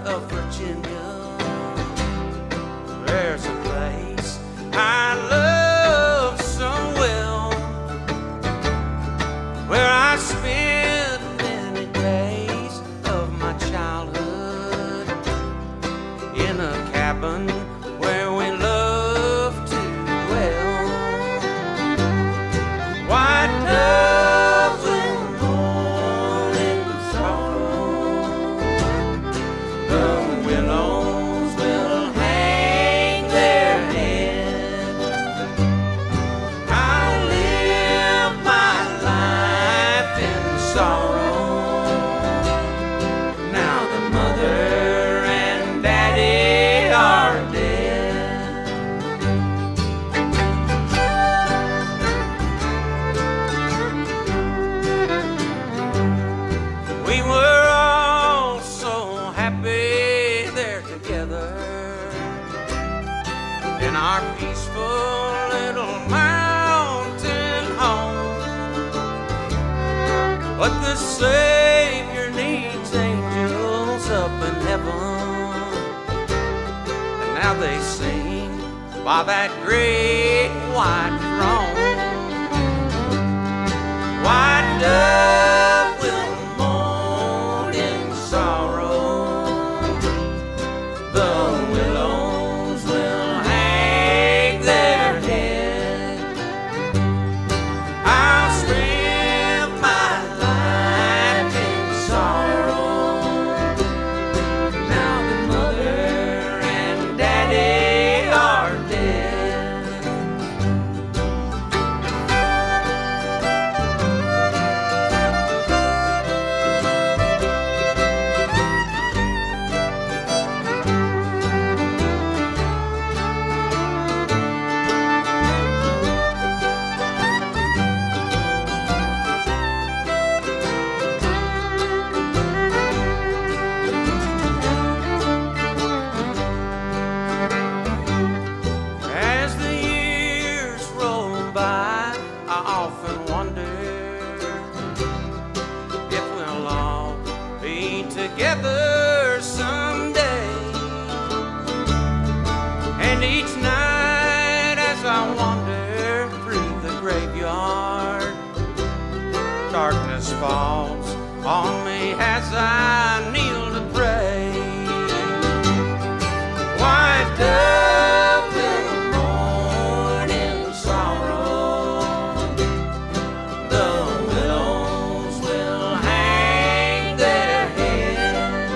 of Virginia. There's a place I love so well, where I spent many days of my childhood, in a cabin where we loved to dwell. White doves will mourn in sorrow, the willows will hang their head. I'll live my life in sorrow, now the mother and daddy are dead. We were all so happy there together in our peaceful little mountain home. But the Savior needs angels up in heaven, and now they sing by that great white throne. White dove will mourn in sorrow, the willows will hang their head. I'll spend my life in sorrow, now the mother and daddy are dead. As the years roll by, I often wonder if we'll all be together someday. And each night as I wander through the graveyard, darkness falls on me as I kneel to pray. White dove will mourn in sorrow, the willows will hang their head.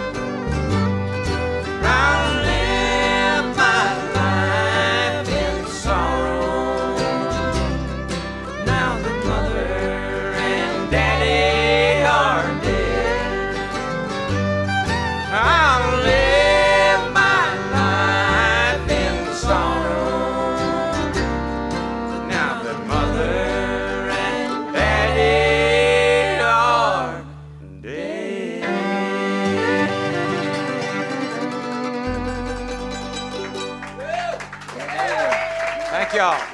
I'll live my life in sorrow, now that mother and daddy are dead. I'll live my life in sorrow, now that mother and daddy are dead. Thank y'all.